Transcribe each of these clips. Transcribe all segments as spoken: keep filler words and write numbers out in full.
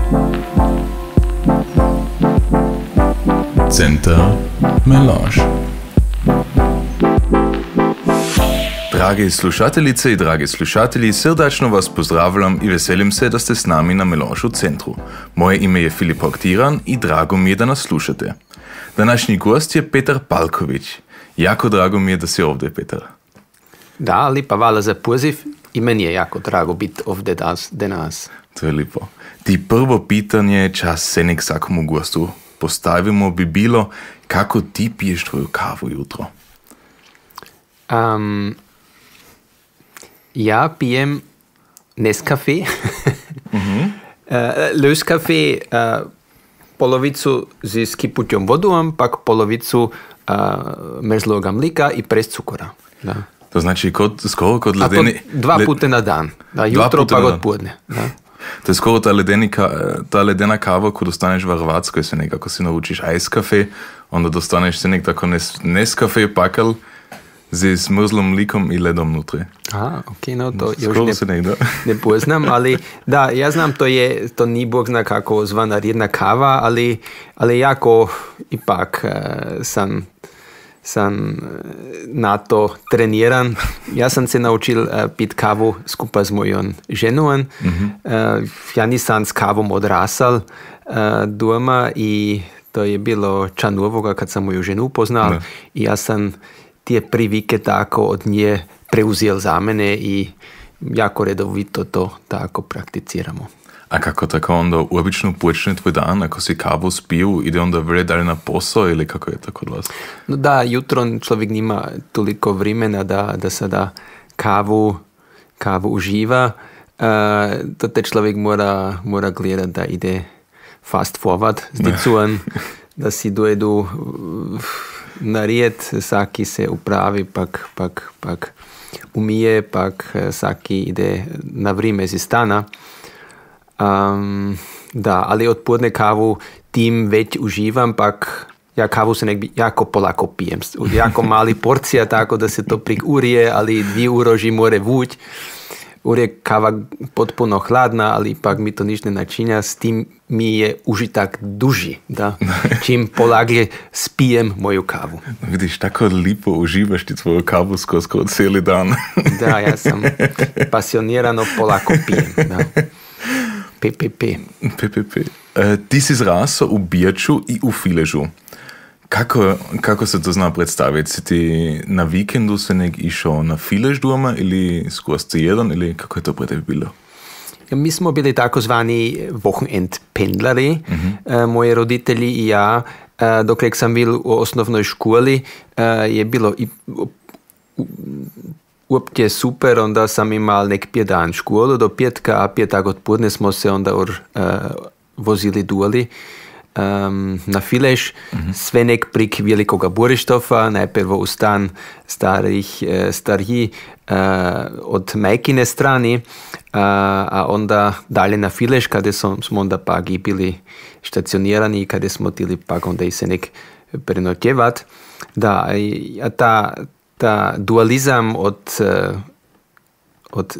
Center Melange. Drage slušateljice i dragi slušatelji, srdačno vas pozdravljam i veselim se da ste s nami na Melange u centru. Moje ime je Filip Oktiran i drago mi je da nas slušate. Današnji gost je Petar Palković. Jako drago mi je da si ovdje, Petar. Da, lipa hvala za poziv i meni je jako drago biti ovdje danas. To je lipo. Ti prvo pitanje, čas se nek svakomu gostu postavimo, bi bilo kako ti piješ tvoju kavu jutro? Um, ja pijem Nescafe, mm-hmm. uh, Löskafe, uh, polovicu z kipućom vodom, pak polovicu uh, mrzloga mlika i prez cukora. Da. To znači kod, skoro kod ledeni... A to dva puta na dan, da, jutro pa odpodne. Da. To je skoro ta, ledenika, ta ledena kava, ko dostaneš v Hrvatskoj, se nekako si naučiš ice cafe, onda dostaneš se nek tako nes, Nescafe pakal z smrzlom mlikom i ledom nutri. A, ok, no to još ne, ne, ne poznam, ali da, ja znam, to je, to ni Bog zna kako zvana jedna kava, ali, ali jako ipak uh, sam sam na to treniran. Ja sam se naučil uh, pit kavu skupa z mojom ženom. Mm-hmm. Uh, ja nisam s kavom odrasal uh, doma i to je bilo ča novoga kad sam moju ženu upoznal. Ne. I ja sam tije privike tako od nje preuzijel za mene i jako redovito to tako prakticiramo. A kako tako onda uobično počne tvoj dan, ako si kavu spiju, ide onda vre dalje na posao ili kako je to kod vas? No da, jutro čovjek nima toliko vremena da, da sada kavu, kavu uživa. Uh, to te čovjek mora, mora gledati da ide fast forward s dicuan, da si dojedu na rijed, saki se upravi, pak, pak, pak umije, pak saki ide na vrijeme iz stana. Um, da, ali odpodne kavu tim već uživam, pak ja kavu se nek jako polako pijem. Jako mali porcija, tako da se to prik urije, ali dvije uroži more vuć. Urije kava potpuno hladna, ali ipak mi to ništa ne načinja, s tim mi je užitak duži, da, čim polaglje spijem moju kavu. Vidiš, tako lipo uživaš ti tvoju kavu skoro skoro cijeli dan. Da, ja sam pasionirano polako pijem, da. P P P. P P P. E, ti si zrasao u Birču i u Filežu. Kako, kako se to zna predstaviti? Si ti na vikendu se nek išao na Filež doma ili skroz jedan ili kako je to pre tebi bilo? Mi smo bili takozvani Wochenend-pendlari, mm-hmm. e, moji roditelji i ja. E, dok sam bil u osnovnoj školi, e, je bilo i uopće super, onda sam imal nek pet dan školu do petka, a petak odpodne smo se onda or, uh, vozili duali um, na Filež, mm-hmm. sve nek prik velikoga Borištofa, najprvo u stan starih, uh, stariji uh, od majkine strani, uh, a onda dalje na Filež, kada smo onda pak i bili stacionirani, kada smo tili pak onda i se nek prenotjevat. Da, a ta ta dualizam od, od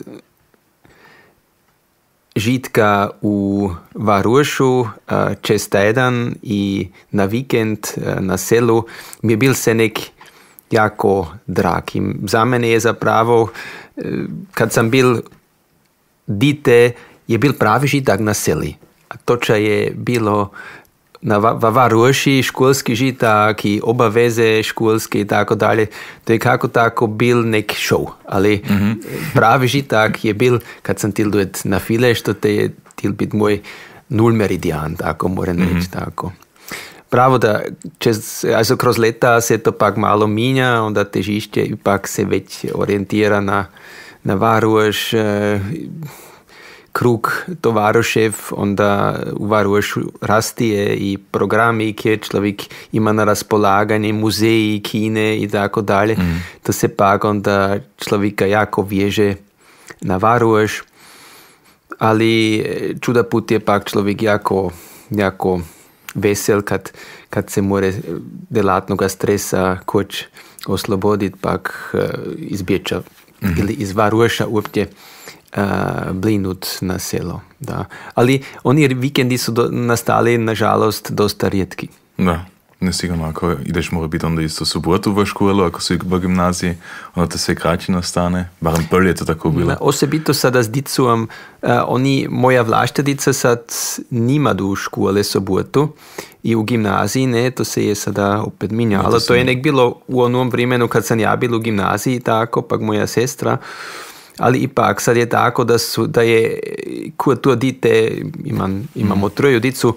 žitka u Varušu čez teden i na vikend na selu mi je bil se nek jako drag. I za mene je zapravo, kad sam bil dite, je bil pravi žitak na seli. A toča je bilo na Varuši školski žitak i obaveze školske i tako dalje, to je kako tako bil nek show, ali mm-hmm. pravi žitak je bil kad sam til dojet na Filež, to te je til bit moj nul meridian, tako moram mm-hmm. reći tako. Pravo da čez, also kroz leta se to pak malo minja, onda težišće ipak se već orijentira na, na Varuš, eh, krug tovarošev, onda u Varušu rastije i programi kje človek ima na raspolaganje, muzeji, kine i tako dalje. Mm. To se pak onda človeka jako vježe na Varuš, ali čuda put je pak človek jako, jako vesel kad, kad se more delatnoga stresa koč osloboditi, pak iz Birča mm. ili iz Varuša uopće uh, blinut na selo. Da. Ali oni vikendi su do, nastali, nažalost, dosta rijetki. Da. Ne sigurno, ako ideš mora biti onda isto subotu v školu, ako si v gimnaziji, onda te se kraći nastane. Barem prvi je to tako bilo. Osobito sada s dicom, uh, oni, moja vlašta dica sad nima du u škole subotu i u gimnaziji, ne, to se je sada opet minjalo. To, to je nek bilo u onom vremenu kad sam ja bil u gimnaziji, tako, pak moja sestra. Ali ipak sad je tako da su, da je, ko to dite, imam, imamo mm. troju dicu,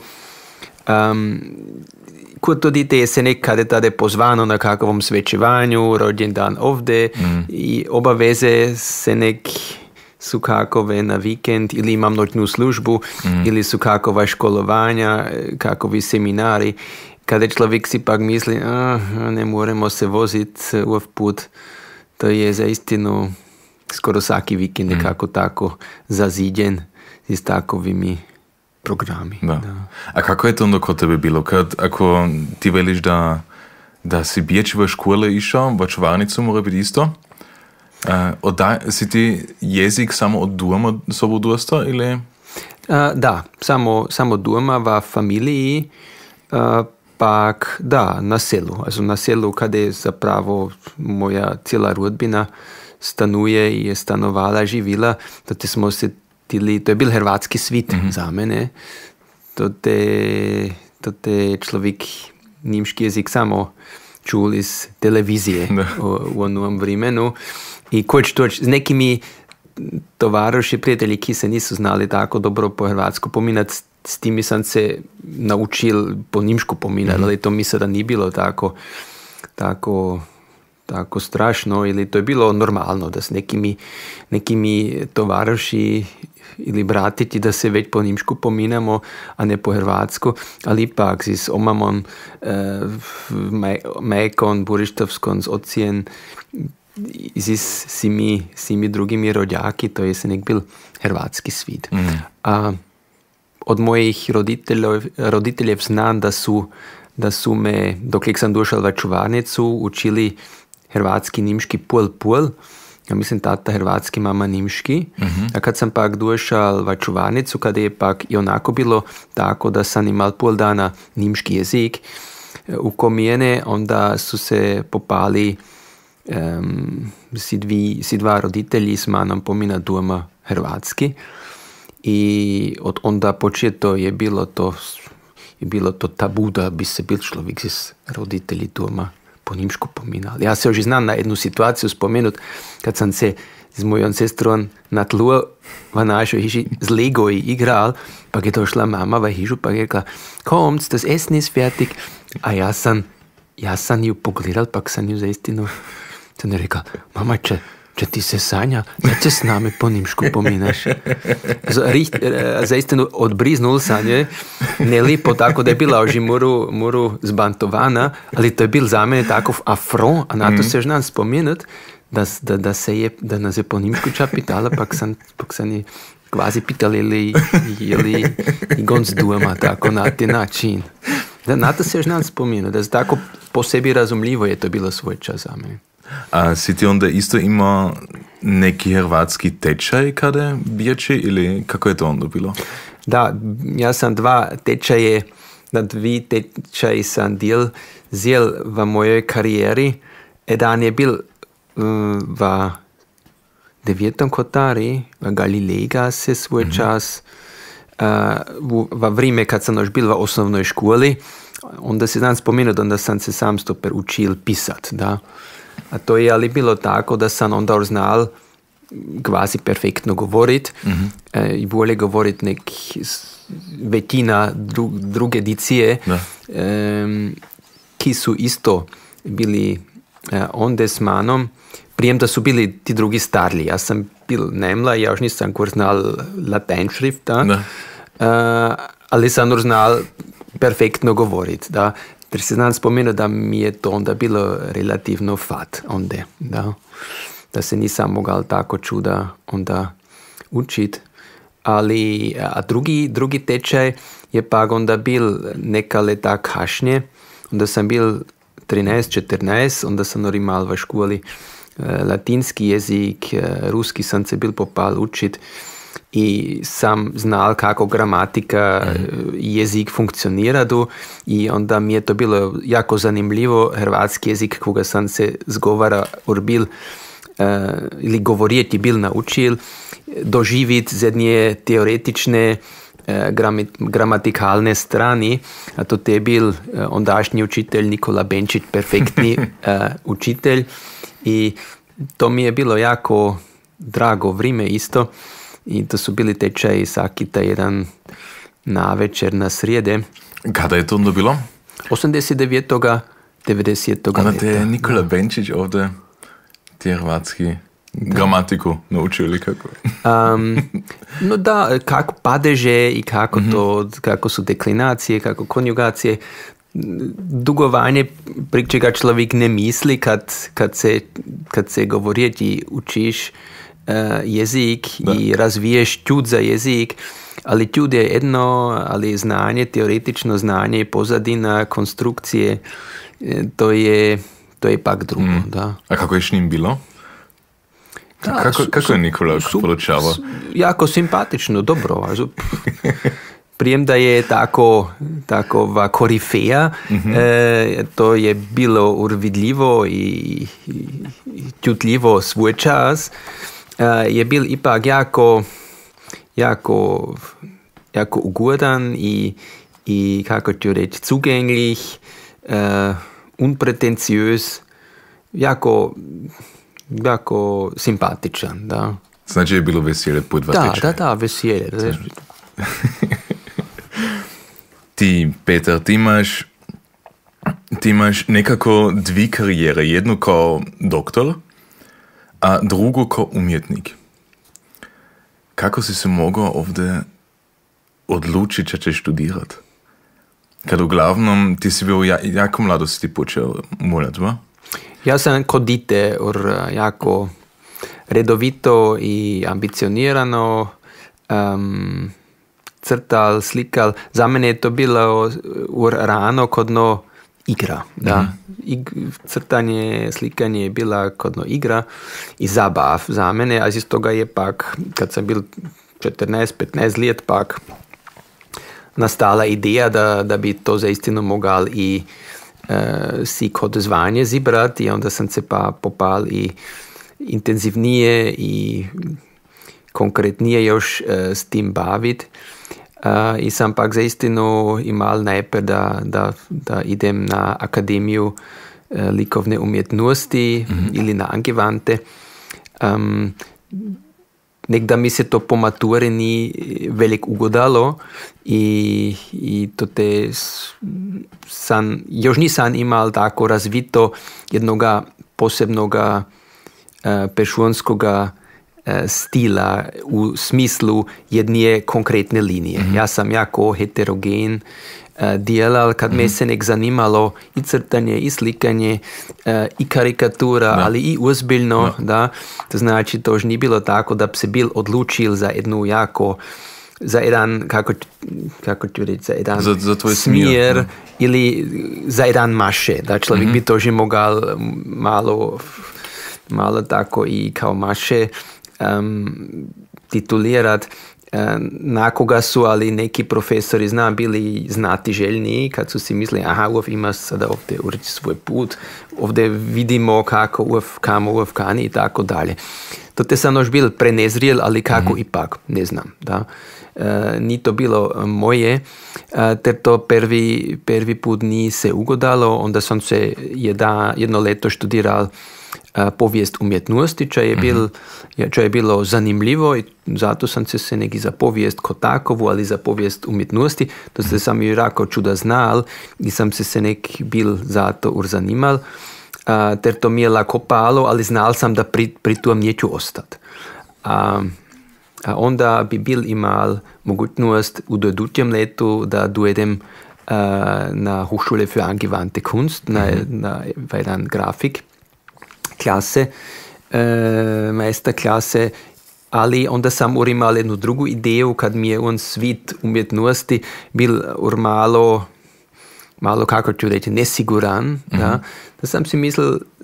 um, ko to dite je se nekade tada pozvano na kakvom svečevanju, rođendan ovdje mm. i obaveze se nek su kakove na vikend ili imam noćnu službu mm. ili su kakova školovanja, kakovi seminari. Kada človek si pak misli, ah, ne moremo se voziti u put, to je za istinu skoro svaki vikend nekako mm. tako zaziđen s takovimi programi. Da. Da. A kako je to onda kod tebe bilo? Kad, ako ti veliš da, da si biječ v škole išao, v čvarnicu mora biti isto, uh, odaj, si ti jezik samo od doma sobu dosta ili? Uh, da, samo, samo doma v familiji, uh, pak da, na selu. Also na selu kada je zapravo moja cijela rodbina stanuje i je stanovala, živila, to te smo se tili, to je bil hrvatski svit mm-hmm. za mene. To te, to te človek nimški jezik samo čul iz televizije u, u onom vremenu. I koč toč, z nekimi tovaroši, prijatelji, ki se nisu znali tako dobro po hrvatsku pominati, s timi sam se naučil po nimšku pominati, mm-hmm. ali to mi sada nije bilo tako, tako tako strašno, ili to je bilo normalno da s nekimi, nekimi tovaroši ili bratiti da se već po nimšku pominamo, a ne po hrvatsku, ali ipak s omamom, eh, mekon, burištovskon, s ocijen, s simi, simi drugimi rođaki, to je se nek bil hrvatski svit. Mm. A od mojih roditeljev, roditeljev znam da su, da su me, dok sam došel v čuvarnicu, učili hrvatski, nimški, pol, pol. Ja mislim tata hrvatski, mama nimški. Mm-hmm. A kad sam pak došao v čuvarnicu, kada je pak i onako bilo tako da sam imal pol dana nimški jezik u komijene, onda su se popali um, si, dvi, si dva roditelji s manom pomina doma hrvatski. I od onda početo je bilo to, je bilo to tabu da bi se bil človek s roditelji doma po nimšku pominali. Ja se još znam na jednu situaciju spomenut, kad sam se s mojom sestrom na tlu v našoj hiži z Legoji igral, pa je došla mama v hižu, pa je rekla, kommt, das Essen ist fertig. A ja sam, ja sam ju pogledal, pa sam ju zaistinu, sam je rekla, mama, če, če ti se sanja, da će s nami po nimšku pominaš. Zaistinu odbriznul sam je, ne lipo tako da je bila oži muru, muru zbantovana, ali to je bil za mene takov afron, a na to mm. se znam spomenut, da, da, da se je, da nas je po nimšku ča pitala, pak sam, pak sam je kvazi pitali ili, ili i gonc doma, tako na ti način. Da, na to se još znam spomenut, da tako po sebi razumljivo je to bilo svoj čas za mene. A si ti onda isto imao neki hrvatski tečaj kada biječi ili kako je to onda bilo? Da, ja sam dva tečaje, na dvi tečaji sam del zel v mojoj karijeri. Jedan je bil um, v devetom kotari, v Galilega se svoj mm-hmm. čas, uh, v, v vrime kad sam još bil v osnovnoj školi, onda se znam spomenuti, onda sam se sam stoper učil pisat, da. A to je ali bilo tako da sam onda znal kvazi perfektno govorit mm-hmm. e, i bolje govorit nek većina dru, druge dicije e, ki su isto bili e, onde s manom, prijem da su bili ti drugi starli. Ja sam bil nemla, ja još nisam kur znal latin šrift, da? Da. E, ali sam znal perfektno govorit, da. Jer se znam spomenuti da mi je to onda bilo relativno fat onde, da, da se nisam mogal tako čuda onda učit. Ali, a drugi, drugi tečaj je pak onda bil neka leta kašnje, onda sam bil trinaest četrnaest, onda sam norimal v školi latinski jezik, ruski sam se bil popal učit i sam znal kako gramatika mm. jezik funkcionira tu i onda mi je to bilo jako zanimljivo, hrvatski jezik koga sam se zgovara urbil uh, ili govoriti bil naučil, doživit z jedne teoretične Gram- gramatikalne strani, a to je bil ondašnji učitelj Nikola Benčić, perfektni uh, učitelj i to mi je bilo jako drago vrijeme isto i to su bili tečaji svaki taj jedan navečer na srijede. Kada je to onda bilo? osamdeset devetega devedesetega Onda te je Nikola Benčić ovdje ti hrvatski gramatiku naučio ili kako? um, no da, kako padeže i kako, to, kako su deklinacije, kako konjugacije, dugovanje pri čega človek ne misli kad, kad, se, kad se govoriti učiš uh, jezik da. I razviješ čud za jezik, ali čud je jedno, ali znanje, teoretično znanje i pozadina konstrukcije, to je, to je pak drugo. Mm. Da. A kako je s njim bilo? Da, kako, kako je Nikola poručavao? Jako simpatično, dobro. Prijem da je tako, takova korifeja, mm-hmm. e, to je bilo urvidljivo i, i, i čutljivo svoj čas, e, je bil ipak jako, jako, jako ugodan i, i kako ću reći, zugänglich, e, unpretencijös, jako jako simpatičan, da. Znači je bilo veselje po dva da, tečaja. Da, da, veselje. Ti, Petar, ti imaš, ti imaš nekako dvi karijere. Jednu kao doktor, a drugu kao umjetnik. Kako si se mogao ovdje odlučiti što ćeš študirati? Kad uglavnom ti si bio jako mladosti počeo muljati, ba? Ja sam kod dite or jako redovito i ambicionirano um, crtal, slikal. Za mene je to bilo ur rano kodno igra. Da. Mm-hmm. Ig, crtanje, slikanje je bila kodno igra i zabav za mene, a iz toga je pak, kad sam bil četrnaest petnaest let, pak nastala ideja da, da bi to zaistino mogal i Uh, si kod zvanje zibrati i onda sam se pa popal i intenzivnije i konkretnije još uh, s tim bavit uh, i sam pak zaistinu imal najprej da, da, da idem na Akademiju uh, likovne umjetnosti mm-hmm. ili na Angewandte. Um, Nekda mi se to po maturi ni velik ugodalo i, i to te san, još nisam imal tako razvito jednoga posebnoga uh, pešuonskoga uh, stila u smislu jedne konkretne linije. Mm-hmm. Ja sam jako heterogen uh, djelal, kad mm-hmm. me se nek zanimalo i crtanje, i slikanje, uh, i karikatura, da. Ali i uzbiljno, da. Da. To znači, to už nije bilo tako da bi se bil odlučil za jednu jako, za jedan, kako, kako ću reći, za jedan za, za tvoj smjer, smjer ili za jedan maše, da človek mm-hmm. bi to že mogal malo, malo tako i kao maše um, titulirat. Na koga su, ali neki profesori znam bili znati željni kad su si mislili, aha, uf, ima sada ovdje ureći svoj put, ovdje vidimo kako uf, kamo uf, kani i tako dalje. To te sam još bil prenezrijel, ali kako mm-hmm. ipak, ne znam, da. E, ni to bilo moje, e, ter to prvi, prvi put ni se ugodalo, onda sam se jedna, jedno leto študiral povijest umjetnosti, čo je, bil, čo je bilo zanimljivo i zato sam se se neki za povijest ko takovu, ali za povijest umjetnosti, to se sam i rako čuda znal i sam se se nek bil za to urzanimal, uh, ter to mi je lako palo, ali znal sam da pri, pri tom neću ostat. A, a onda bi bil imal mogućnost u dodućem letu da dojedem uh, na Hochschule für angewandte Kunst, na, na jedan grafik, klase, e, majster klase, ali onda sam ur imal jednu drugu ideju kad mi je on svit umjetnosti bil ur malo, malo kako ću reći, nesiguran, mm-hmm. da, da sam si mislil,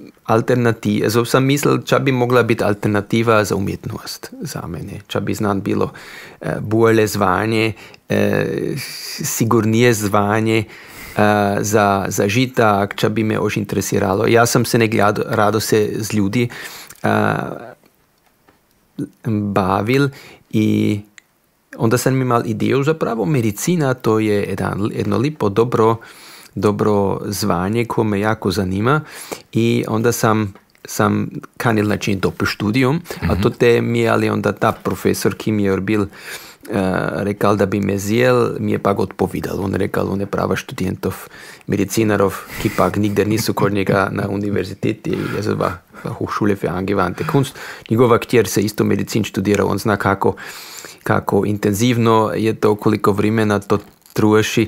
alternativa, also sam mislil, če bi mogla biti alternativa za umetnost za mene, če bi znan bilo uh, bolje zvanje, uh, sigurnije zvanje uh, za, za žitak, če bi me ož interesiralo. Ja sam se nekaj rado se z ljudi uh, bavil i onda sam imao ideju zapravo medicina, to je jedan, jedno lipo dobro dobro zvanje koje me jako zanima i onda sam sam kanil načiniti doppelstudium, mm-hmm. a to te mi je, ali onda ta profesor, ki mi je bil uh, rekal, da bi me zjel, mi je pak odpovedal. On rekal, on je prava študentov, medicinarov, ki pak nikdar nisu kod njega na univerziteti, je zva Hochschule für angewandte Kunst. Njegova kćer se isto medicin študira, on zna kako, kako intenzivno je to, koliko vremena to troši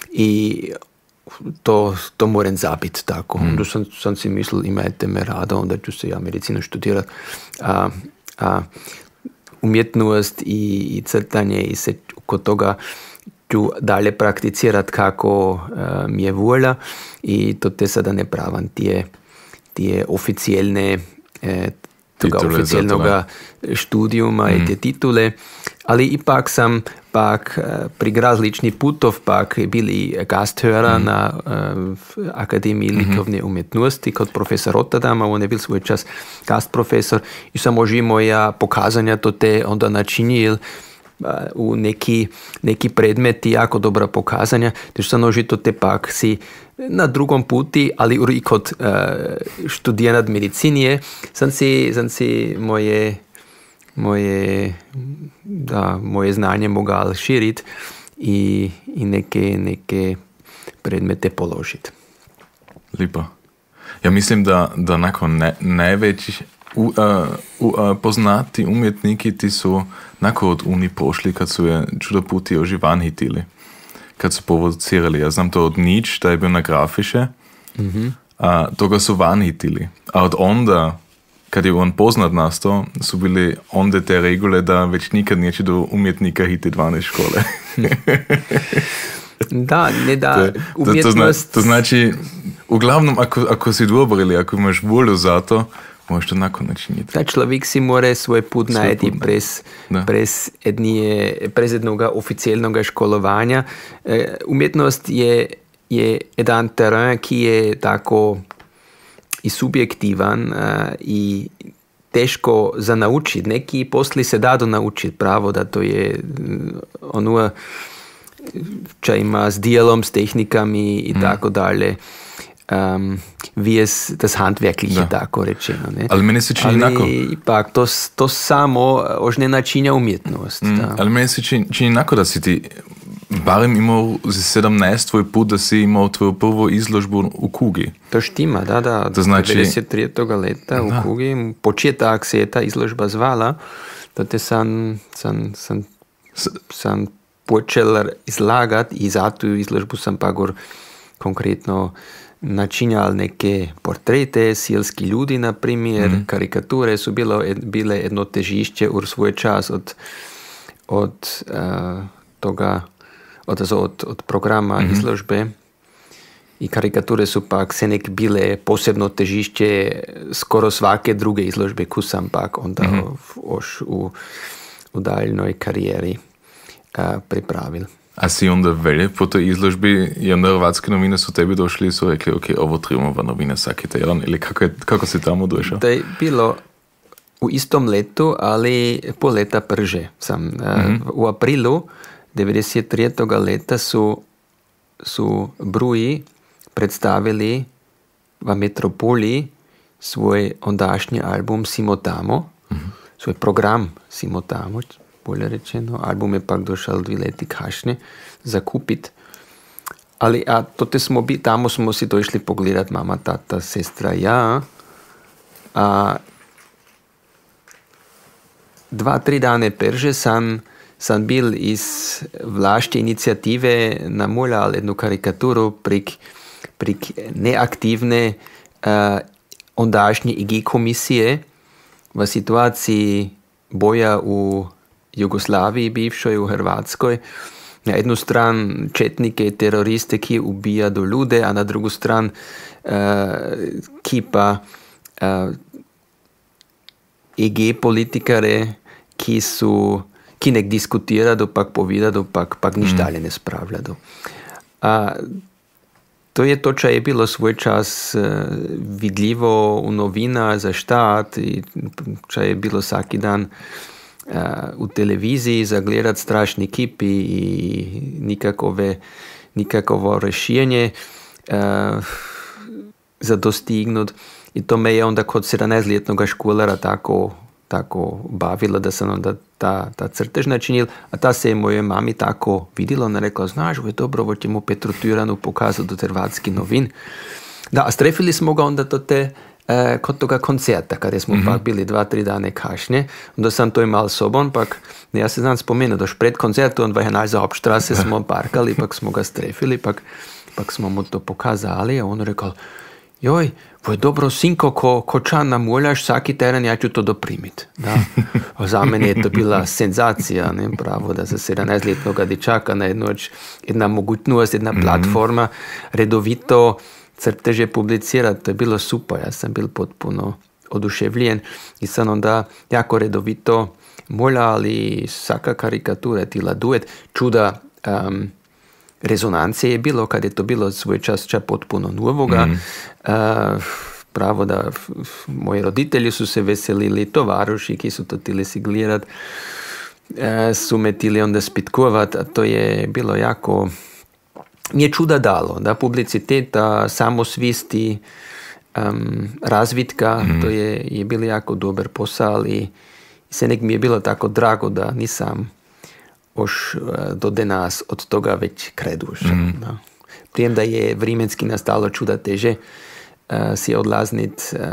i to, to moram zabiti tako. Mm. Onda sam, sam si mislil, imajte me rado, onda ću se ja medicinu študirati. A, a umjetnost i, i crtanje i se kod toga ću dalje prakticirati kako uh, mi je volja i to te sada ne pravam tije, tije oficijelne eh, toga oficijelnoga študijuma mm. i te titule, ali ipak sam pak pri različnih putov pak bili gasthörer mm. na uh, Akademiji mm-hmm. likovne umetnosti kod profesor Rotterdama, on je bil svoj čas gastprofesor i sam oži moja pokazanja to te onda načinil uh, u neki, neki predmeti jako dobra pokazanja, tež sam oži to te pak si na drugom puti, ali i kod uh, študiranat medicinije, sam si, sam si moje moje, da, moje znanje mogal širiti i, i neke, neke predmete položiti. Lipo. Ja mislim, da, da nakon ne, najveći u, uh, uh, poznati umjetniki ti su nakon od uni prošli kad su je čudo puti oži van hitili. Kad su provocirali. Ja znam to od Nič, da je bio na grafiše, mm-hmm. a toga su van hitili. A od onda kad je on poznat nastao, su bili onda te regule da već nikad neće do umjetnika hiti dvanaest škole. Da, ne da, to, umjetnost... To, to, zna, to znači, uglavnom, ako, ako si dobar ili ako imaš volju za to, možeš to nakon načiniti. Da, človek si more svoj put svoj najti put, prez, prez, ednije, prez jednoga oficijelnoga školovanja. E, umjetnost je, je jedan teren, ki je tako i subjektivan uh, i teško za naučiti. Neki posli se dado naučiti, pravo da to je ono če ima s dijelom, s tehnikami i mm. tako dalje. Um, wie es das Handwerkliche tako rečeno. Ne? Ali meni se čini ali nako. Ipak, to, to samo ož ne načinja umjetnost. Mm, ali meni se čini, čini nako da si ti barem imao za sedamnaest tvoj put da si imao tvoju prvu izložbu u Kugi. To štima, da, da. To znači... devedeset tretjega leta da. U Kugi. Početak se je ta izložba zvala. To te sam, sam, sam, sam počel izlagati i za tu izložbu sam pa gor konkretno načinjal neke portrete, silski ljudi, na primjer, mm. karikature su bilo, bile jedno težišće u svoj čas od, od uh, toga Od, od, od programa mm-hmm. izložbe i karikature su pak se nek bile posebno težišće skoro svake druge izložbe koju sam pak onda mm-hmm. oš u, u daljnoj karijeri a, pripravil. A si onda velje po toj izložbi i onda hrvatske novine su tebi došli i su rekli ok, ovo trebamo novine svaki tjedan ili kako, je, kako si tamo došao? Da je bilo u istom letu, ali pol leta prže sam. Mm-hmm. U aprilu devedeset tretjega leta su, su Bruji predstavili v Metropoli svoj ondašnji album Simo tamo, mm-hmm. svoj program Simo tamo, bolje rečeno. Album je pak došel dve leti kasnije zakupiti. Ali a tote smo bi, tamo smo si došli pogledati, mama, tata, sestra, ja. A dva, tri dane perže sam sam bil iz vlaške inicijative namuljal jednu karikaturu prek, prek neaktivne uh, ondašnje I G komisije v situaciji boja u Jugoslaviji bivšoj, u Hrvatskoj na jednu stranu četnike i teroriste, ki ubija do ljude, a na drugu stranu uh, ki pa uh, E G politikare, ki su ki nek diskutiraju, pak povedadu, pak, pak nič mm. dalje ne spravljaju. A to je to, če je bilo svoj čas uh, vidljivo v novina za štat, i če je bilo vsaki dan uh, v televiziji zagledati strašni kipi i nikakove, nikakovo rešenje uh, za dostignut. I to me je onda kod sedemnaestletnog školara tako, tako bavilo, da sam onda ta, ta crtež načinil, a ta se je moje mami tako vidjela, ona rekla, znaš, ovo je dobro, ovo ćemo Petru Tyranu pokazati do hrvatski novin. Da, a strefili smo ga onda do te, eh, kod toga koncerta, kada smo mm-hmm. pak bili dva, tri dane kašnje, onda sam to imal sobom, pak, ne, ja se znam spomenuti, doš pred koncertu, on je naš za Hauptstrasse smo parkali, pak smo ga strefili, pak, pak smo mu to pokazali, a on rekao, joj, ovo je dobro, sinko, ko, ko čan namoljaš vsaki teden, ja ću to doprimiti. Da. Za mene je to bila senzacija, ne, pravo, da za sedemnaestletnoga dečaka na jednu, jedna mogućnost, jedna mm-hmm. platforma, redovito crteže publicirati, to je bilo super, ja sam bil potpuno oduševljen i sam onda jako redovito moljali vsaka karikatura ti ladujet, čuda um, rezonancije je bilo, kad je to bilo svoj čas ča potpuno novoga. Mm. Uh, pravo da f, f, moji roditelji su se veselili, tovaruši, ki su to tili si gledat, uh, su me tili onda spitkovat, a to je bilo jako, mi je čuda dalo, da publiciteta, samosvisti, um, razvitka, mm. to je, je bilo jako dober posao, ali se nek mi je bilo tako drago da nisam už do denas od toga već kreduš. Mm. No. Prijem da je vremenski nastalo čuda teže uh, si odlaznit uh,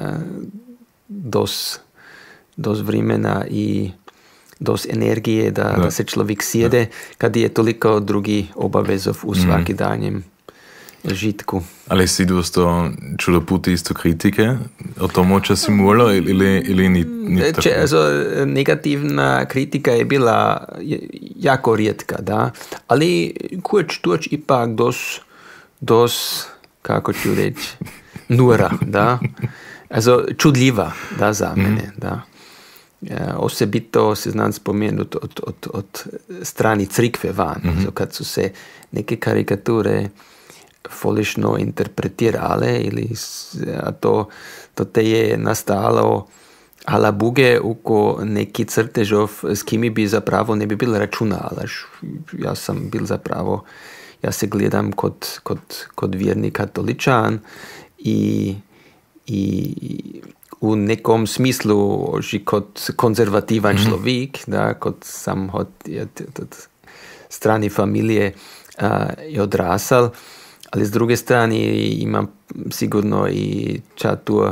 dos, dos vremena i dos energije da, da. da se človek sjede, da. Kad je toliko drugi obavezov u svakidanjem mm. žitku. Ali si dosto čudoputi isto kritike o tomu, če si molil ili, ili ni, ni tako? Če, also, negativna kritika je bila jako rijetka, da, ali kuć tuć ipak dos, dos, kako ću reći, nura, da, also, čudljiva, da, za mene, mm. da. Ja, osebito se znam spomenuti od, od, od strani crikve van, mm-hmm. also, kad su se neke karikature folišno interpretirale ili a to, to te je nastalo ala buge uko neki crtežov s kimi bi zapravo ne bi bil računala. Ja sam bil zapravo, ja se gledam kod, kod, kod vjerni katoličan i, i u nekom smislu že kod konzervativan mm-hmm. človek, da, kod sam od, od strani familije a, je odrasal. Ali s druge strane imam sigurno i čatu,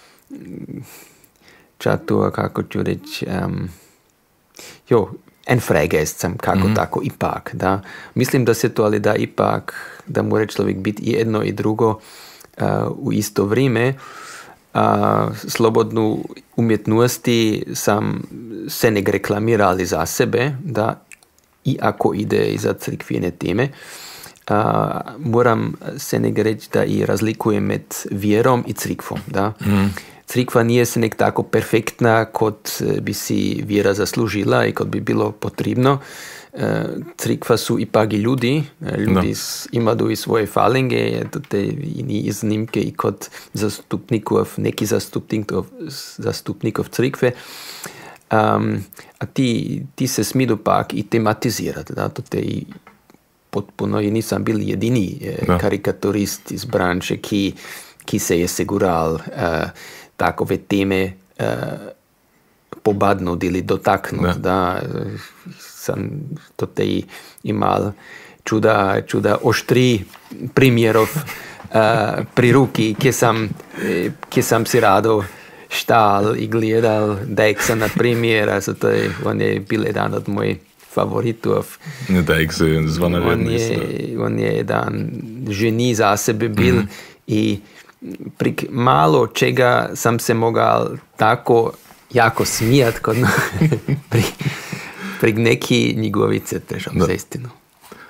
čatu kako ću reći, um, jo, en fregest sam, kako mm-hmm. tako ipak, da. Mislim da se to, ali da ipak, da mora človek biti i jedno i drugo uh, u isto vrijeme. Uh, slobodnu umjetnosti sam se ne reklamirali za sebe, da, i ako ide iza crkvene teme. Uh, moram se nek reći da i razlikujem med vjerom i crikvom. Da? Mm. Crikva nije se nek tako perfektna kot bi si vjera zaslužila i kot bi bilo potrebno. Uh, crikva su ipak i ljudi. Ljudi no. imaju i svoje falinge, te i iznimke i kod zastupnikov, neki zastupnikov, zastupnikov crikve. Um, a ti, ti se smidu pak i tematizirati. Da? To te i potpuno i nisam bil jedini eh, karikaturist iz branše, ki, ki se je sigural eh, takove teme eh, pobadnut ili dotaknut. Da, sam to te imal čuda, čuda oštri primjerov eh, pri ruki, kje sam, eh, kje sam si rado štal i gledal Dijksa na primjer, also to je, on je bil jedan od mojih favoritov. Ne, Dijks je zvonaren. On je, on je jedan ženi za sebe bil mm-hmm. i prik malo čega sam se mogal tako jako smijat kod pri, prik neki njegovi crtežom, za istinu.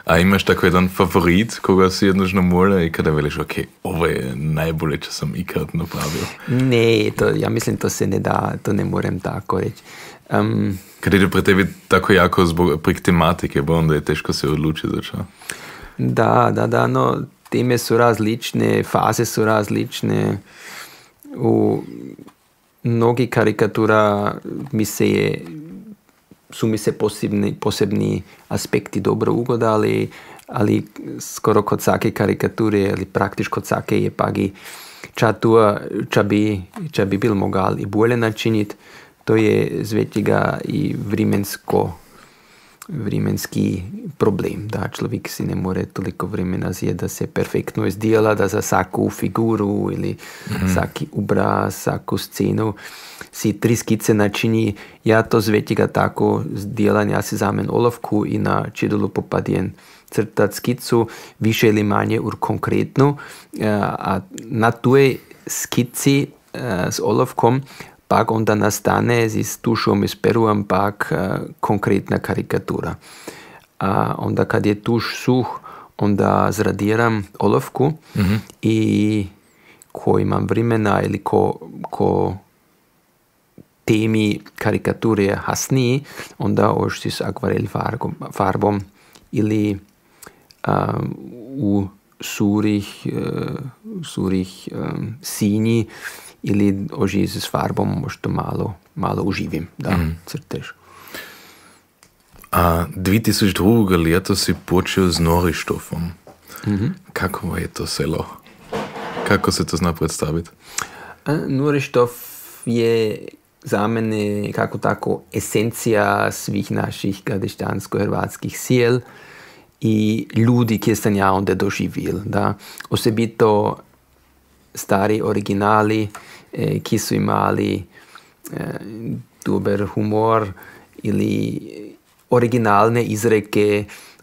A imaš tako jedan favorit koga si jednožno mora i kada veliš, ok, ovo je najbolje čo sam ikad napravio? Ne, to, ja mislim to se ne da, to ne moram tako reći. Um, Kad ide pre tebi tako jako zbog prek tematike, bo onda je teško se odlučiti za čo? Da, da, da, no teme su različne, faze su različne. U mnogi karikatura mi se je, su mi se posebni, posebni aspekti dobro ugodali, ali skoro kod svake karikature, ali praktično kod svake je pagi ča tu, ča bi, ča bi bil mogal i bolje načiniti, to je zvetiga i vremensko vremenski problem, da človek si ne more toliko vremena zje, da se perfektno izdela, da za vsaku figuru ili mm-hmm. vsaki obraz, vsaku scenu si tri skice načini. Ja to zvetiga tako zdelam, ja si zamen olovku i na čedulu popadjen crtat skicu, više ili manje ur konkretno, a na tuje skici s olovkom pak onda nastane s tušom i s peruom pak uh, konkretna karikatura. A onda kad je tuš suh, onda zradiram olovku mm-hmm. i ko imam vremena ili ko, ko temi karikature je hasniji, onda ošti s akvarel farbom, farbom ili um, u surih, uh, surih um, sinji ili oži s farbom možda malo, malo uživim, da mm. crtež. A dve tisoč drugo leto si počel z Norištofom. Mm-hmm. Kako je to selo? Kako se to zna predstaviti? Norištov je za mene kako tako esencija svih naših gradišćansko-hrvatskih sjel i ljudi, ki sam ja onda doživil. Da? Osebito stari originali, eh, ki su imali eh, dober humor ili originalne izreke,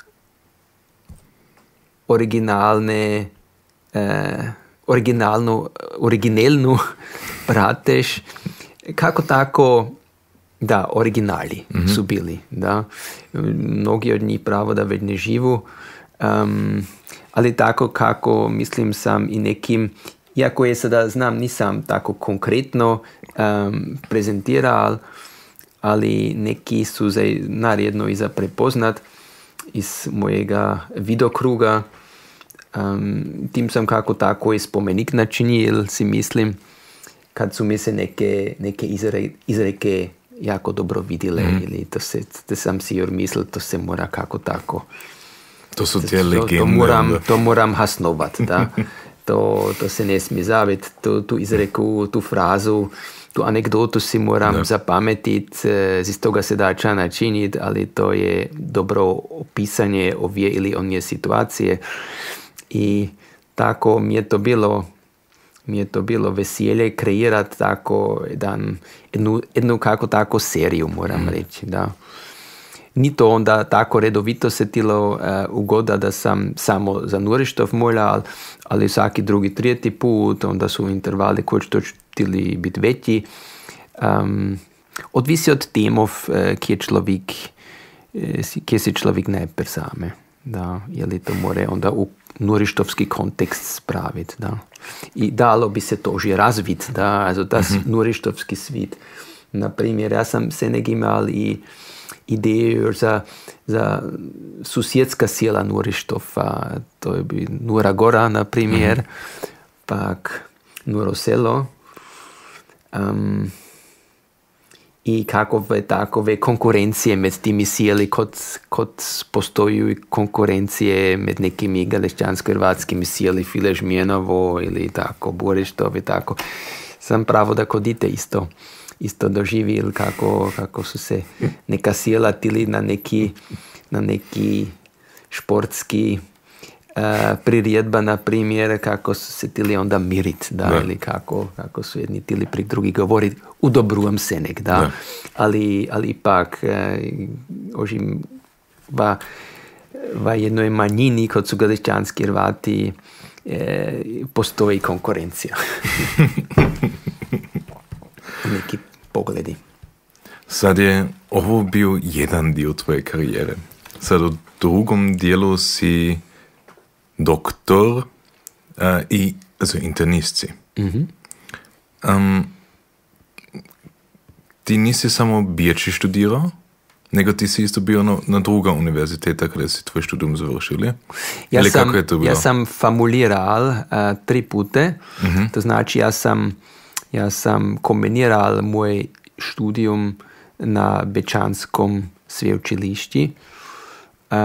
originalne, eh, originalnu, originelnu pratež, kako tako, da, originali mm-hmm. su bili. Da. Mnogi od njih pravo da već ne živu, um, ali tako kako mislim sam i nekim, iako je sada znam nisam tako konkretno um, prezentiral, ali neki su za naredno i za prepoznat iz mojega vidokruga. Um, tim sam kako tako i spomenik načinil, si mislim, kad su mi se neke, neke izre, izreke jako dobro vidile, mm. ili to, se, to sam si joj mislil, to se mora kako tako. To su te legende. To moram, to moram hasnovat, da. To, to se ne smije zaviti, tu, tu izreku, tu frazu, tu anegdotu si moram zapametiti, iz toga se da ča načiniti, ali to je dobro opisanje ovje ili onje situacije. I tako mi je to bilo, mi je to bilo veselje kreirati tako jedan, jednu, jednu kako tako seriju, moram mm. reći, da. Ni to onda tako redovito se tilo uh, ugoda da sam samo za Norištov moljal, ali vsaki drugi, tretji put, onda su intervali koji to htili biti veći. Um, odvisi od temov, uh, kje človek, uh, kje si človek najprej zame. Da, je li to more onda u norištovski kontekst spraviti. Da. I dalo bi se to že razviti, da, also das mm-hmm. norištovski svit. Naprimjer, ja sam se nek imal i ideju za, za susjedska sjela Norištova, to je bi Nura Gora, na primjer, mm-hmm. pak Nuroselo. Um, I kakove takove konkurencije med timi sjeli, kot, kot postojuju konkurencije med nekimi galešćansko-hrvatskimi sjeli, Filežmjenovo ili tako, Borištov i tako. Sam pravo da kodite isto. isto doživjeli kako, kako su se neka sjela tili na neki, na neki športski uh, priredba, na primjer, kako su se tili onda mirit, da, da. Ili kako, kako su jedni tili pri drugi govoriti u dobrujem senek, da, da. Ali, ali ipak uh, ožim va, va jednoj manjini, kot su galešćanski Hrvati, eh, postoji konkurencija. Neki pogledi. Sad je ovo bio jedan dio tvoje karijere. sad u drugom dijelu si doktor uh, i also internist si. Mm-hmm. Um, ti nisi samo Birči študirao, nego ti si isto bio na, na druga univerziteta kada si tvoj studium završili? Ja Ili sam, kako je to bilo? ja sam famuliral uh, tri pute, Mhm. to znači ja sam, ja sam kombiniral moj študijum na Bečanskom sveučilišti uh,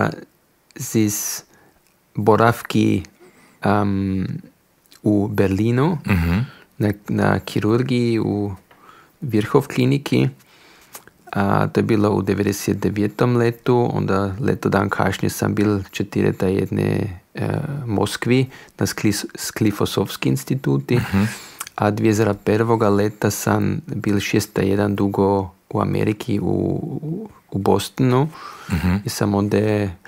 z boravki um, u Berlinu, Mhm. na, na kirurgiji u Virchow kliniki. A, to je bilo u devedeset devetom letu, onda leto dan kasnije sam bil četireta jedne e, Moskvi na Sklis, Sklifosovski instituti, Mhm. a dvije tisuće prvoga leta sam bil šesta jedan dugo u Ameriki, u, u, u Bostonu, Mhm. i sam onda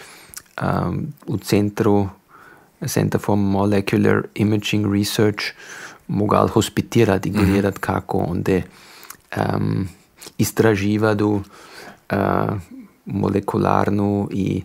um, u centru Center for Molecular Imaging Research mogal hospitirati i gledati kako onda um, istraživadu uh, molekularnu i,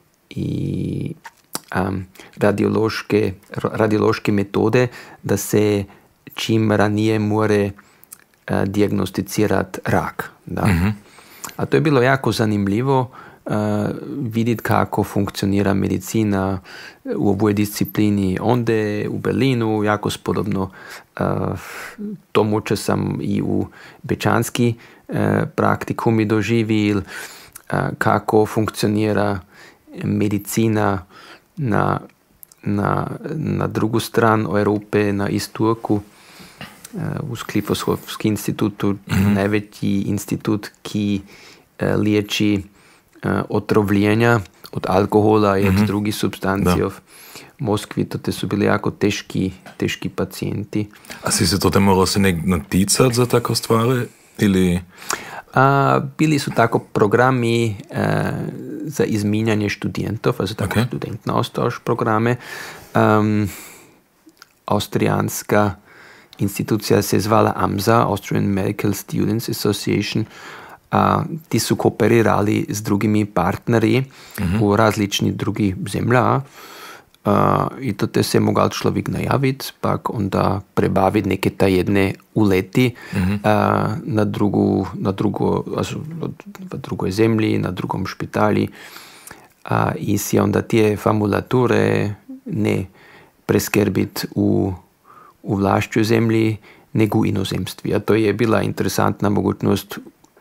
i um, radiološke, radiološke metode, da se čim ranije more uh, dijagnosticirati rak. Da. Mhm. A to je bilo jako zanimljivo uh, vidjeti kako funkcionira medicina u oboj disciplini. Onde u Berlinu jako spodobno uh, tomu, če sam i u Bečanski uh, praktikumi doživil, uh, kako funkcionira medicina na, na, na drugu stran Evrope, na istoku. U Sklifosovskim institutu, mm-hmm. najveći institut, ki uh, liječi uh, otrovljenja od alkohola i mm-hmm. od drugih substancija. V Moskvi to te su bili jako teški, teški pacijenti. A si se to te morao se nek naticati za tako stvari? Ili... A, bili su tako programi uh, za izminjanje študentov, also tako Okay. studentenaustausch programe. Um, Austrijanska institucija se zvala AMSA, Austrian Medical Students Association. A, ti su kooperirali s drugimi partnerji mm-hmm. u različnih drugih zemlja. A, i to te se mogal človek najaviti, pak onda prebaviti neke tajedne uleti mm-hmm. a, na drugu, na drugo, also, v drugoj zemlji, na drugom špitali. A, i si onda tije famulature ne preskrbiti u u vlašćoj zemlji, nego u inozemstvi. A to je bila interesantna mogućnost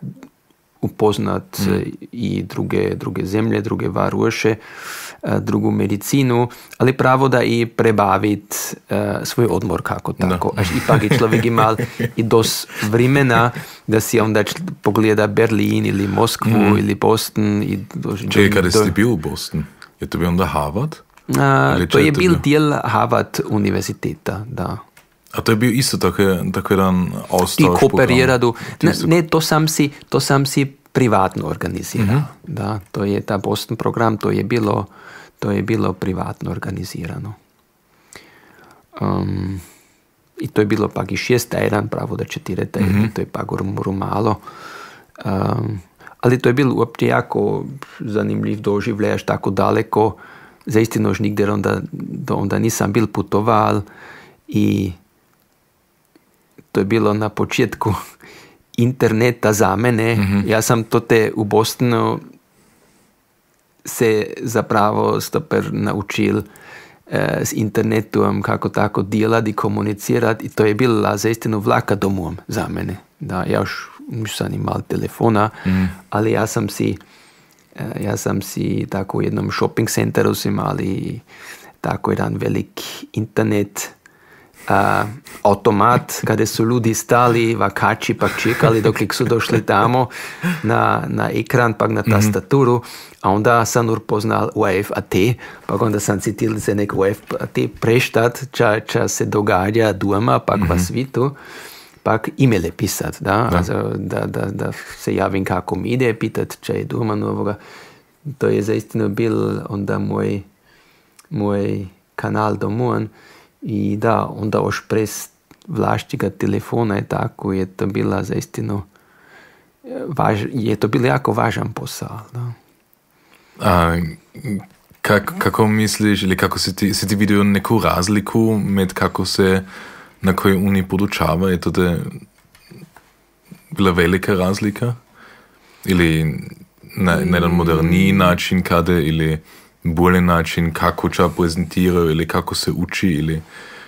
upoznat mm. i druge, druge zemlje, druge varuše, drugu medicinu, ali pravo da i prebaviti uh, svoj odmor kako tako. No. Až ipak je človek imal i dos vremena da si onda pogleda Berlin ili Moskvu mm. ili Boston. I do, Če, kada si bil u Boston? Je to bio onda Harvard? Uh, to je bil del Harvard univerziteta, da. A to je bio isto tako, tako jedan austausch I kooperiradu. Ne, ne, to sam si, to sam si privatno organizirao. Mm-hmm. Da, to je ta Boston program, to je bilo, to je bilo privatno organizirano. Um, I to je bilo pak i šesta jedan, pravo da četireta, mm-hmm. to je pak urmuru malo. Um, ali to je bilo uopće jako zanimljiv doživljaj, až tako daleko. Zaistino už nigde onda, onda nisam bil putoval i to je bilo na početku interneta za mene. Mm-hmm. Ja sam to te u Bostonu se zapravo stoper naučil eh, s internetom kako tako delati i komunicirati i to je bila zaistino vlaka domov za mene. Da, ja još nisam imao telefona, mm-hmm. ali ja sam si eh, ja sam si tako u jednom shopping centeru sam imali tako jedan velik internet Uh, automat, kada su ljudi stali, vakači, pak čekali dok su došli tamo na, na ekran, pak na tastaturu, mm-hmm. a onda sam urpoznal U E F A T, pak onda sam citil za nek U E F A T preštat, ča, ča se događa doma, pak mm-hmm. v svitu, pak e-maile pisat, da? Da. Also, da, da, da se javim kako mi ide, pitat ča je doma novoga. To je zaistino bil onda moj, moj kanal domov. I da, onda oš pres vlašćega telefona je tako, je to bila zaistino, važ, je to bilo jako važan posao. Da. A, kak, kako misliš, ili kako si ti, si ti vidio neku razliku med kako se na kojoj uni podučava? Je to da bila velika razlika? Ili na, na jedan moderniji način kade, ili bolji način kako ča prezentirajo, ili kako se uči, ili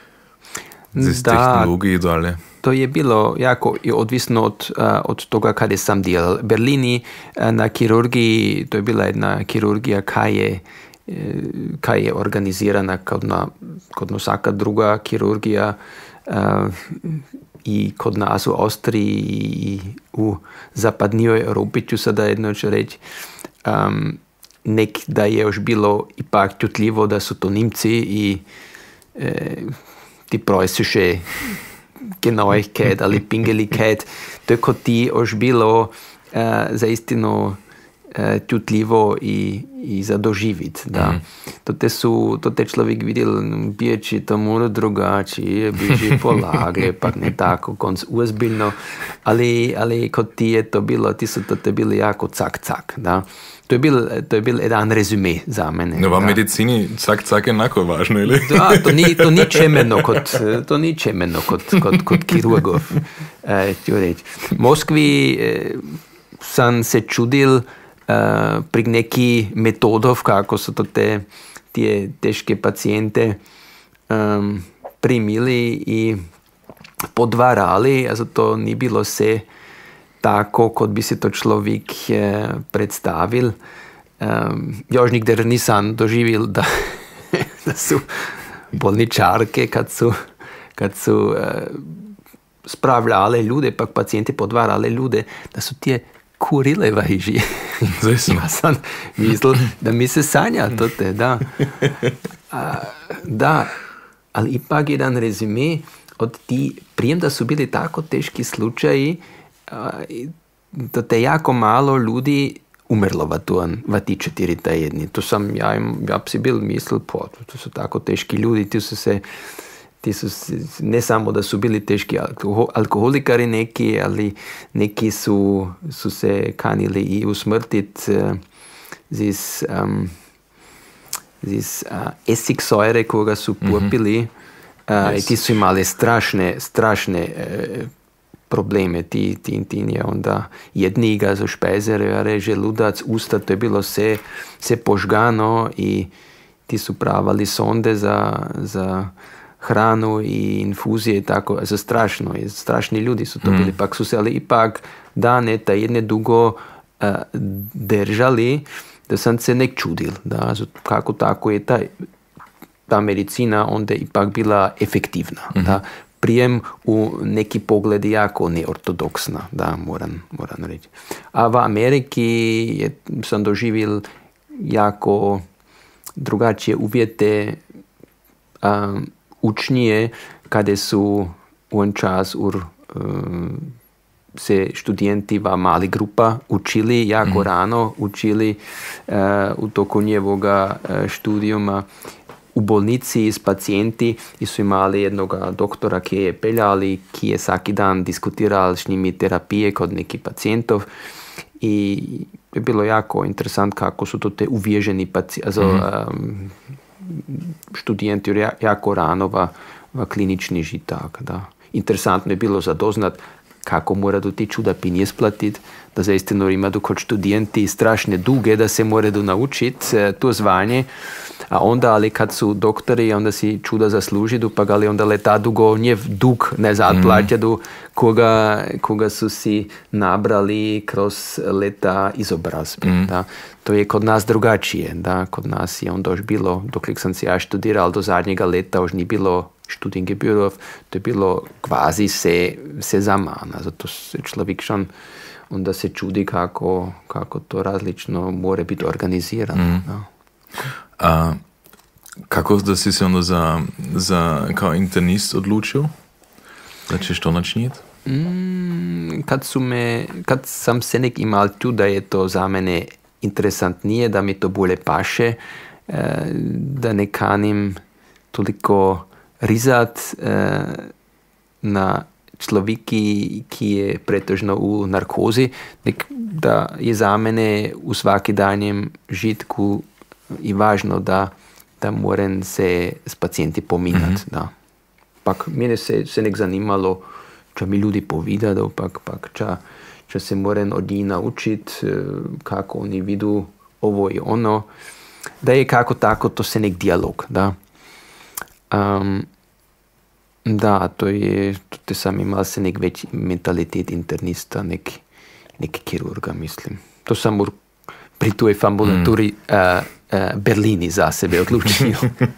z tehnologiji dalje? To je bilo jako odvisno od, uh, od toga kada sam delal. V Berlini uh, na kirurgiji, to je bila jedna kirurgija, kaj je, uh, kaj je organizirana kot na, kot na vsaka druga kirurgija uh, i kod nas u Austriji i u zapadnijoj Europi, ću sada jedno ću reći, um, nek da je još bilo ipak čutljivo da su to Nimci i uh, ti preußische Genauigkeit ali Pingeligkeit, to je kod ti još bilo uh, zaistino uh, čutljivo i, i za doživit. Da. Mm. To te su, to te človek vidjel, bijeći to mora drugačije, biži polagre, pak ne tako, konc uzbiljno, ali, ali kod ti je to bilo, ti su to te bili jako cak-cak, da. To je bil, to je bil jedan rezume za mene. No, v medicini cak-cak je enako važno, ili? Da, to ni, to ni čemeno kot, to ni čemeno kot, kot, kot kirurgov, eh, ću reći. V Moskvi eh, sam se čudil eh, pri neki metodov, kako su to te tije teške pacijente um, primili i podvarali, a to ni bilo se tako, kot bi se to človek eh, predstavil. Um, još nikdar nisam doživil, da, da su bolničarke, kad su, kad su eh, spravljale ljude, pak pacijenti podvarale ljude, da su tije kurile važi. Ja sam mislil, da mi se sanja to te, da. A, da, ali ipak jedan rezime od ti, prijem da su bili tako teški slučaji, da te jako malo ljudi umrlo v, tuan, v ti četiri tjedni. To sam, ja, ja si bil mislil, po, to su tako teški ljudi, ti su se, ti su se, ne samo da su bili teški alkohol, alkoholikari neki, ali neki su, su se kanili i usmrtit uh, zis, um, zis uh, esiksäure koga su popili, mm-hmm. uh, yes. I ti su imali strašne, strašne uh, probleme, ti, ti, ti je onda jedniga za špejzere, želudac, usta, to je bilo se, se požgano i ti su pravali sonde za, za hranu i infuzije i tako, za strašno, i strašni ljudi su to mm. bili, pak su se, ali ipak dane ta jedne dugo uh, držali, da sam se nek čudil, da, kako tako je ta, ta medicina onda ipak bila efektivna, mm-hmm. da, prijem u neki pogledi jako neortodoksna, da, moram, moram reći. A v Ameriki je, sam doživil jako drugačije uvjete um, učnije, kada su u on čas ur, um, se študenti v mali grupa učili, jako mm. rano učili uh, u toku njevoga uh, študijuma u bolnici s pacijenti i su imali jednog doktora ki je peljali, ki je svaki dan diskutirali s njimi terapije kod nekih pacijentov i je bilo jako interesant kako su to te uvježeni pacijenti, mm-hmm. um, študenti jako rano v, v klinični žitak. Da. Interesantno je bilo zadoznat kako moraju ti čudapinje splatiti, da zaistino imaju kod študenti strašne duge da se moraju naučiti to zvanje, a onda, ali kad su doktori, onda si čuda zaslužidu, pa ali onda leta dugo njev dug ne zatplaćadu, mm. koga, koga su si nabrali kroz leta izobrazbe. Mm. Da. To je kod nas drugačije. Da. Kod nas je onda još bilo, dok sam se ja študirao, do zadnjega leta još nije bilo Studiengebührov, to je bilo kvazi se, se zamana. Zato se človek šon onda se čudi kako, kako to različno mora biti organizirano. Mm. Da. A kako da si se onda za, za kao internist odlučil? Da ćeš to načiniti? Mm, kad, su me, kad sam se nek imal tu da je to za mene interesantnije, da mi to bolje paše, eh, da ne kanim toliko rizat eh, na človeki, ki je pretežno v narkozi, nek, da je za mene v vsakidanjem žitku i važno, da, da moram se s pacijenti pominati. Mm-hmm. Pak mene se, se nek zanimalo, če mi ljudi povedado, pak, pak če, če se moram od njih naučiti, kako oni vidu ovo i ono, da je kako tako, to se nek dijalog, da. Um, da, to je, to sam imao se nek veći mentalitet internista, nek, nek kirurga, mislim. To sam u, pri toj ambulaturi mm. uh, uh, Berlini za sebe odlučio.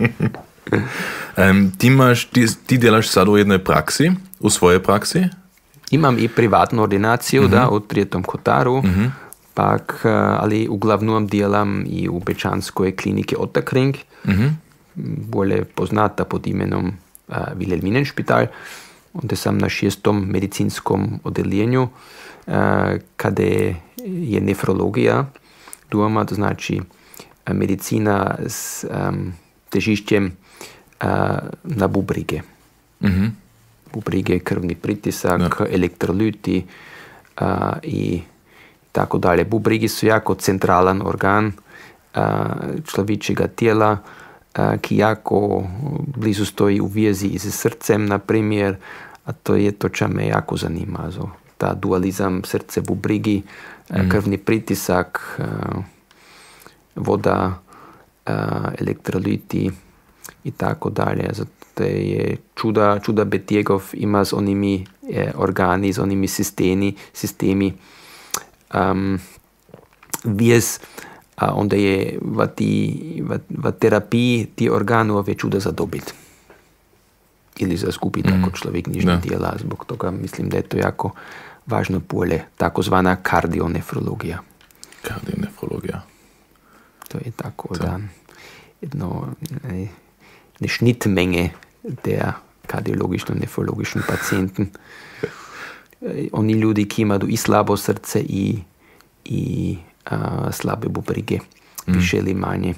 um, ti, imaš, ti, ti delaš sad u jednoj praksi, u svojoj praksi? Imam i privatnu ordinaciju, mm-hmm. da, u Trijetom Kotaru, mm-hmm. pak, uh, ali uglavnom djelam i u Bečanskoj kliniki Ottakring, mm-hmm. bolje poznata pod imenom uh, Wilhelminenspital, onda sam na šestom medicinskom odeljenju, uh, kada je nefrologija doma, to znači uh, medicina s um, težišćem uh, na bubrige. Mm-hmm. Bubrige, krvni pritisak, no. elektroliti uh, i tako dalje. Bubrigi su jako centralan organ uh, človečega tijela, uh, ki jako blizu stoji u vezi s srcem, na primjer, a to je to, čo me jako zanima. So, ta dualizam srce, bubrigi, mm. uh, krvni pritisak, uh, voda, uh, elektroliti i tako dalje. To je čuda, čuda Betiegov ima z onimi eh, organi, z onimi sistemi, sistemi um, vijez, a onda je v, ti, v, v terapiji ti organove čuda zadobiti. Ili za skupiti, mm. ako človek nič ne dela. Zbog toga mislim, da je to jako važno polje, takozvana kardionefrologija. Kardionefrologija. To je tako, to. Da jedno ne, ne Schnittmenge der kardiologično-nefrologischen pacijenten. Oni ljudi, ki imaju i slabo srce i, i a, slabe bubrige, mm. više ili manje.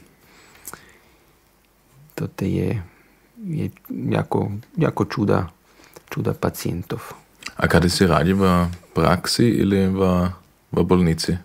To te je, je jako, jako čuda, čuda pacijentov. A kada si radi v praksi ili v, v bolnici?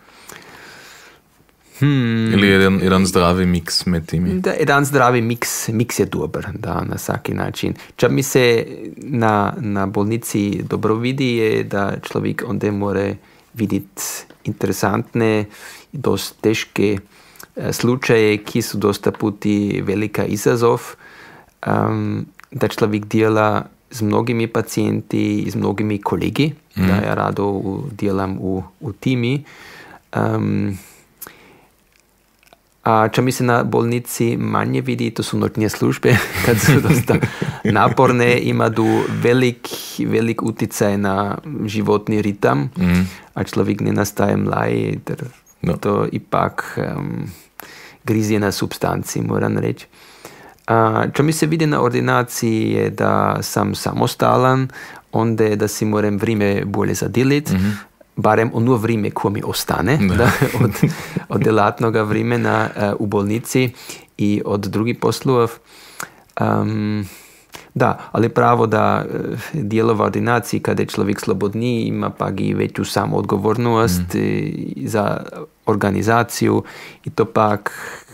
Hmm. Ili jedan, jedan zdravi miks med timi? Da, jedan zdravi miks, miks je dober, da, na vsaki način. Če mi se na, na bolnici dobro vidi, je, da človek onda mora videti interesantne, dosta težke uh, slučaje, ki su dosta puti velika izazov, um, da človek dela z mnogimi pacijenti, z mnogimi kolegi, mm. da ja rado u, delam u, u timi. Um, A če mi se na bolnici manje vidi, to su noćne službe, kad su dosta naporne, imaju velik, velik uticaj na životni ritam, mm. a človek ne nastaje mlaj, ter no. to ipak um, grizje na substanci, moram reći. A če mi se vidi na ordinaciji je da sam samostalan, onda je da si moram vrijeme bolje zadeliti, mm-hmm. barem ono vrijeme ko mi ostane da, od, od delatnoga vremena uh, u bolnici i od drugih poslov. Um, da, ali pravo da uh, djelo v ordinaciji kada je človek slobodni, ima pa i veću samoodgovornost mm. za organizaciju i to pak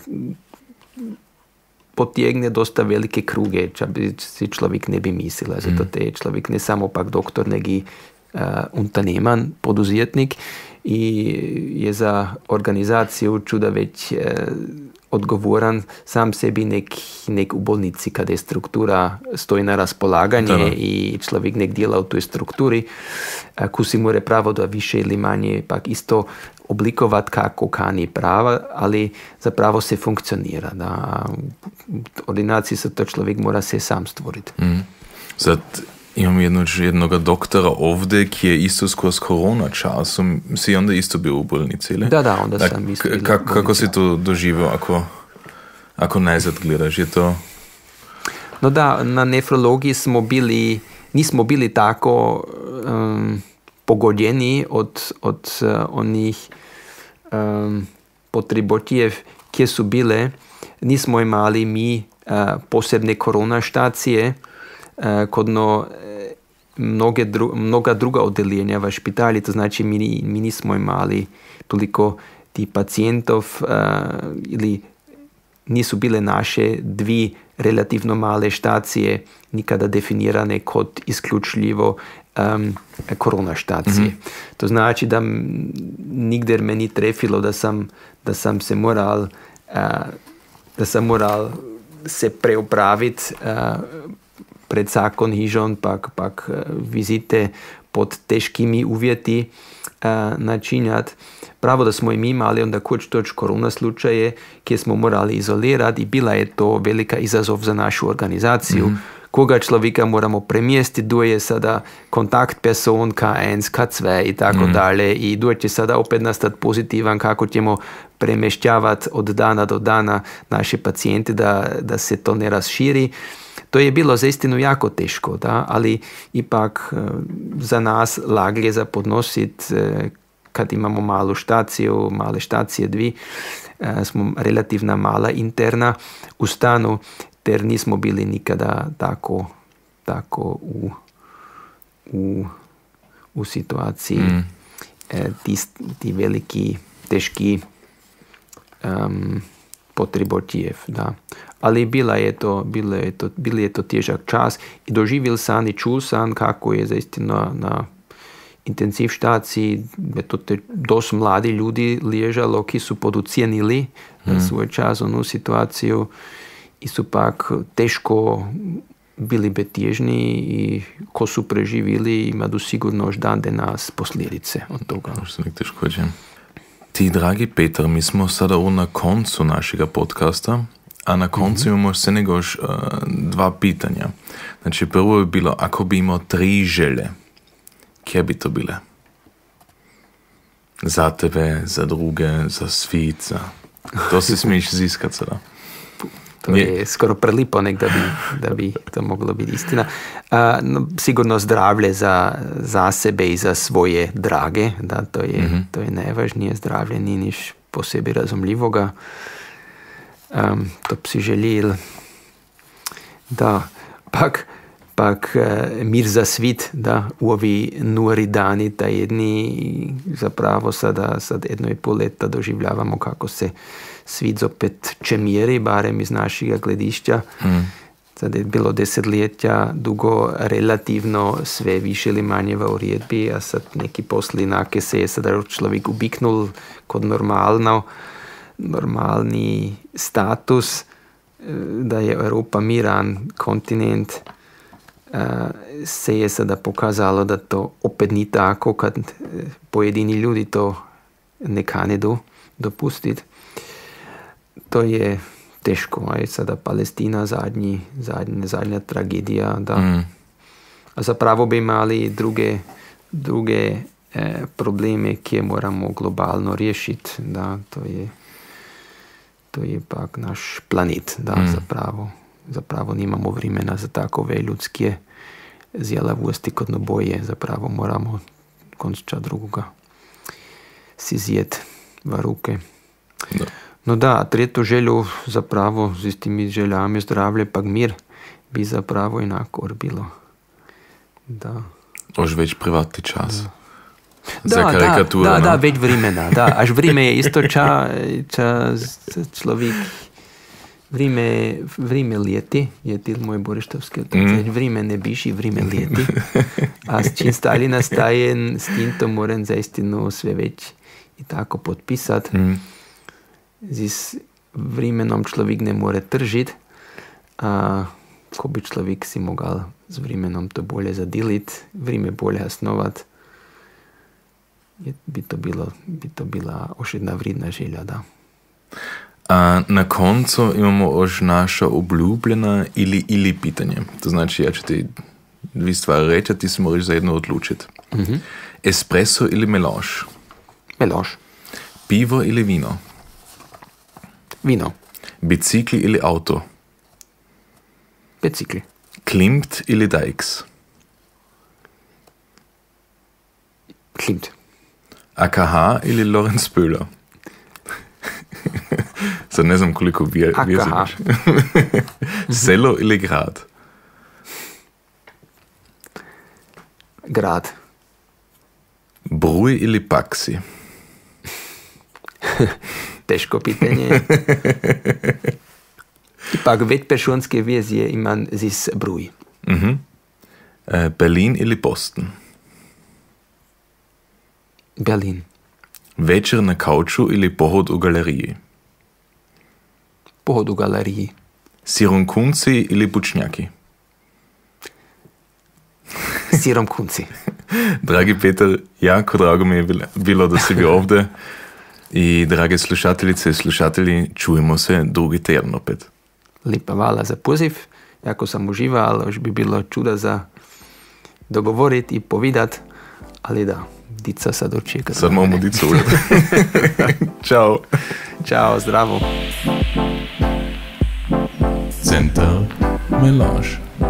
potjegne dosta velike kruge, če bi si človek ne bi mislila. Zato mm. te človek ne samo pak doktor, negi Uh, unterneman, poduzetnik i je za organizaciju čuda već uh, odgovoran sam sebi nek, nek u bolnici kada je struktura stoji na raspolaganje da, da. I človek nek djela u toj strukturi uh, ko si more pravo da više ili manje pak isto oblikovat kako kani prava, ali zapravo se funkcionira. Da, u ordinaciji se to človek mora se sam stvoriti. Mm. Sad imam jednog, jednoga doktora ovdje, ki je isto skroz korona časom. Si onda isto bio u bolnici, ili? Da, da, onda sam isto bio u bolnici. Kako si to doživio, ako, ako najzad gledaš? Je to... No da, na nefrologiji smo bili, nismo bili tako um, pogođeni od, od uh, onih um, potrebotijev, kje su bile. Nismo imali mi uh, posebne korona štacije, Uh, kodno mnoge dru, mnoga druga oddeljenja v špitali, to znači mi, mi nismo imali toliko ti pacijentov uh, ili nisu bile naše dvi relativno male štacije nikada definirane kot isključivo um, korona štacije. Mm-hmm. To znači da m, nigder me ni trefilo da sam, da sam se moral uh, da sam moral se preopraviti uh, pred zakon hižon, pak, pak uh, vizite pod teškimi uvjeti uh, načinjati. Pravo da smo im imali onda koč toč korona slučaje, kjer smo morali izolirati i bila je to velika izazov za našu organizaciju. Mm-hmm. Koga človeka moramo premjestiti, kdo je sada kontakt person K jedan, K dva i tako mm-hmm. dalje i kdo će sada opet nastati pozitivan, kako ćemo premješćavati od dana do dana naše pacijente da, da se to ne raširi. To je bilo zaistinu jako teško, da? Ali ipak za nas laglje za podnositi kad imamo malu štaciju, male štacije dvi, smo relativna mala interna u stanu, ter nismo bili nikada tako, tako u, u, u situaciji mm. ti, ti veliki, teški um, potrebotijev. Da. Ali bila je to, bilo je to, bil je to težak čas i doživil sam i čul sam kako je zaistinu na, na intenziv štaciji, to te dost mladi ljudi ležalo, ki su poducijenili mm. svoj čas onu situaciju i su pak teško bili betježni i ko su preživili imaju sigurno dan danas posljedice od toga. Možda nek teško je. Ti, dragi Petar, mi smo sada na koncu našega podcasta, a na koncu mm-hmm. imamo se negož uh, dva pitanja. Znači, prvo je bilo, ako bi imao tri želje, kje bi to bile? Za tebe, za druge, za svit, za... To se smiješ ziskat sada. To je, je skoro prelipo nek da bi, da bi to moglo biti istina. A, no, sigurno zdravlje za, za sebe i za svoje drage, da, to je, mm-hmm. to je najvažnije. Zdravlje ni niš posebej razumljivoga. Um, to bi si želil. Da, pak pak mir za svit, da, u ovi nuri dani, ta jedni zapravo sada, sad jedno i pol leta doživljavamo kako se svit zopet čemjeri, barem iz našega gledišća. Mm. Sad je bilo desetljetja dugo relativno sve više ili manje v uredbi, a sad neki poslinake se je sada človek ubiknul kod normalno, normalni status, da je Evropa miran kontinent. Uh, se je sada pokazalo da to opet ni tako kad pojedini ljudi to ne kanedu dopustiti. To je teško, aj sada Palestina zadnji, zadnja, zadnja tragedija, da. Mm. A zapravo bi imali druge, druge eh, probleme, ki moramo globalno riješiti, da, to je, to je pak naš planet, da, mm. zapravo. Zapravo nimamo vremena za takove ljudske zjelavosti kot noboje. Zapravo moramo konča drugoga si zjet v ruke. Da. No da, tretjo želju zapravo z istimi željami zdravlje pak mir bi zapravo enako bilo. Da. Ož več privatni čas. Da. Za da, karikaturo. Da, no? Da, več vremena. Da. Až vreme je isto čas, čas človek. Vrime, vrime lijeti, je til moj borištovski otac. Mm. Vrime ne biši, vrime lijeti. A s čim stali nastaje, s tim to moram zaistinu sve već i tako potpisat. Mm. Z vremenom človek ne more tržiti, a ko bi človek si mogal z vremenom to bolje zadilit, vrime bolje osnovat, je, bi, to bilo, bi to bila oš jedna vredna želja, da. A na koncu imamo ož naša obljubljena ili ili pitanje. To znači, ja ću ti dvi stvari reći, a ti se moraš za jedno odlučiti. Mm-hmm. Espresso ili melange? Melange. Pivo ili vino? Vino. Bicikli ili auto? Bicikli. Klimt ili Dijks? Klimt. A K H ili Lorenz Böhler? Sad ne znam koliko vjeziš. Selo ili grad? grad. Bruj ili Paksi? Težko pitanje. Ipak vetperšonske vizije imam zis Bruj. Mhm. E, Berlin ili Boston? Berlin. Večer na kauču ili pohod u galeriji? Pohod u galeriji. Siromkunci ili bučnjaki? Siromkunci. Dragi Petar, jako drago mi je bilo da si bio ovdje i drage slušateljice i slušatelji, čujemo se drugi tjedan opet. Lipa hvala za poziv, jako sam uživao, ali još bi bilo čuda za dogovoriti i povidat, ali da, dica sad očeka. Sad imamo dicu ured. Ćao. Ćao, zdravo. Centar Melange.